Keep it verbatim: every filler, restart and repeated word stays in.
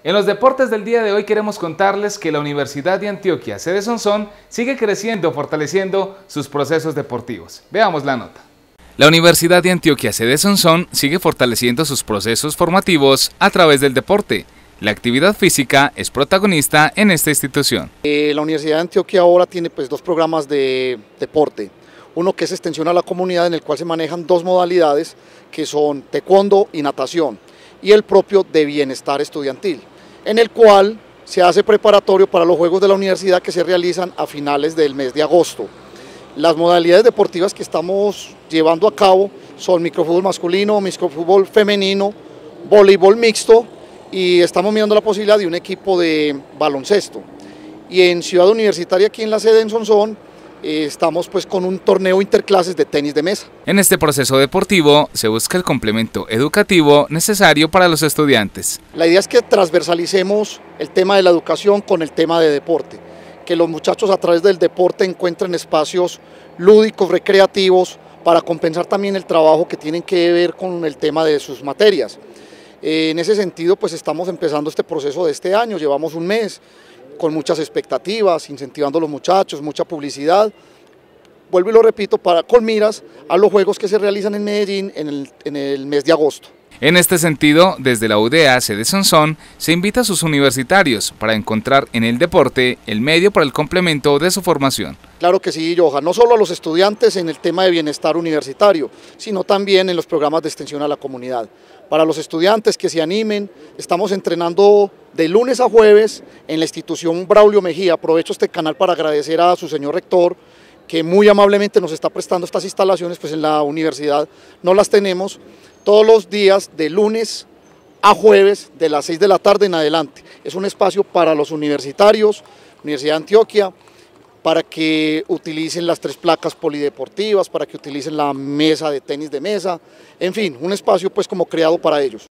En los deportes del día de hoy queremos contarles que la Universidad de Antioquia, sede Sonsón, sigue creciendo, fortaleciendo sus procesos deportivos. Veamos la nota. La Universidad de Antioquia, sede Sonsón, sigue fortaleciendo sus procesos formativos a través del deporte. La actividad física es protagonista en esta institución. Eh, la Universidad de Antioquia ahora tiene pues, dos programas de deporte. Uno que es extensión a la comunidad, en el cual se manejan dos modalidades, que son taekwondo y natación, y el propio de bienestar estudiantil, en el cual se hace preparatorio para los Juegos de la Universidad que se realizan a finales del mes de agosto. Las modalidades deportivas que estamos llevando a cabo son microfútbol masculino, microfútbol femenino, voleibol mixto, y estamos mirando la posibilidad de un equipo de baloncesto. Y en Ciudad Universitaria, aquí en la sede en Sonsón, eh, estamos pues con un torneo interclases de tenis de mesa. En este proceso deportivo se busca el complemento educativo necesario para los estudiantes. La idea es que transversalicemos el tema de la educación con el tema de deporte, que los muchachos a través del deporte encuentren espacios lúdicos, recreativos, para compensar también el trabajo que tienen que ver con el tema de sus materias. Eh, en ese sentido, pues estamos empezando este proceso de este año, llevamos un mes con muchas expectativas, incentivando a los muchachos, mucha publicidad. Vuelvo y lo repito, para, con miras a los juegos que se realizan en Medellín en el, en el mes de agosto. En este sentido, desde la U D A, sede Sonsón, se invita a sus universitarios para encontrar en el deporte el medio para el complemento de su formación. Claro que sí, Johan, no solo a los estudiantes en el tema de bienestar universitario, sino también en los programas de extensión a la comunidad. Para los estudiantes que se animen, estamos entrenando de lunes a jueves en la institución Braulio Mejía. Aprovecho este canal para agradecer a su señor rector, que muy amablemente nos está prestando estas instalaciones, pues en la universidad no las tenemos, todos los días de lunes a jueves de las seis de la tarde en adelante. Es un espacio para los universitarios, Universidad de Antioquia, para que utilicen las tres placas polideportivas, para que utilicen la mesa de tenis de mesa, en fin, un espacio pues como creado para ellos.